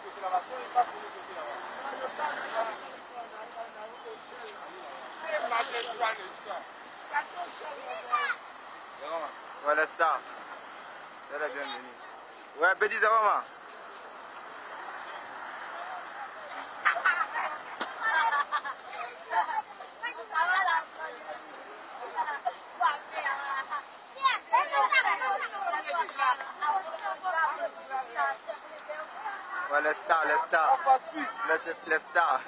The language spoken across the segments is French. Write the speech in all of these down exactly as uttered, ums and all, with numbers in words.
Ouais, la star. Elle est bienvenue. Ouais, petit, ça va, ma? Ouais, les stars, les stars. Les, les stars.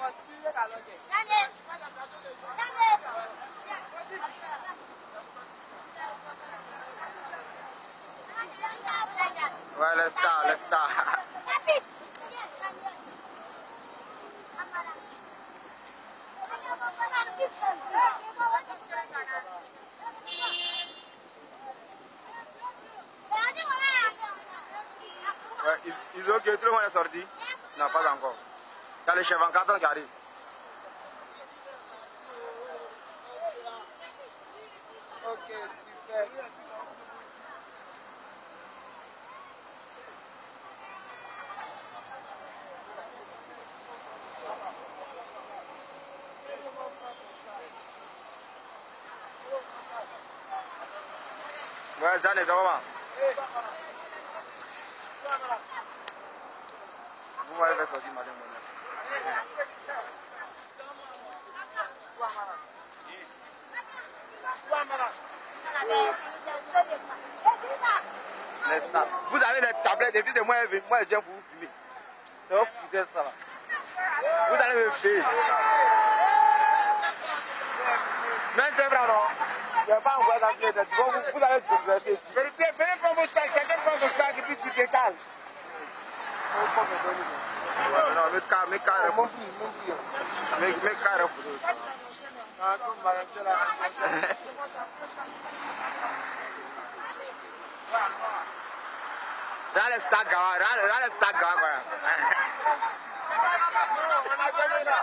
Ouais, les stars, les stars. Ouais, ils, ils ont que tout le monde est sorti. Non, pas encore. Il y a les chefs en carton qui arrivent. Ok, super. Ouais, Jeanne, ça va? Vous m'avez fait sortir, madame. Les stars. Vous avez des tablettes et puis de moi, moi je viens pour vous filmer. C'est vous foutez ça là. Vous allez me payer. Mais c'est vrai non? Je ne vais pas envoyer dans le tête. Vous, vous allez te verser ici. Vérité, venez prendre vos sacs, chacun prend vos sacs et puis tu décales. Non, mais car, mais car, Mon prix, mon prix. mais, mais car, Ah, comme madame, c'est là. Là, le stade, là, là, le stade, quoi. On a gagné là.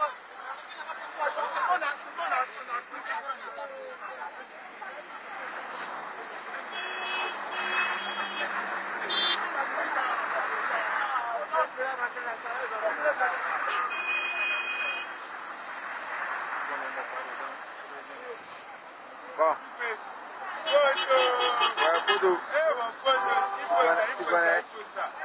Bon. Ouais, Poudou. Tu connais?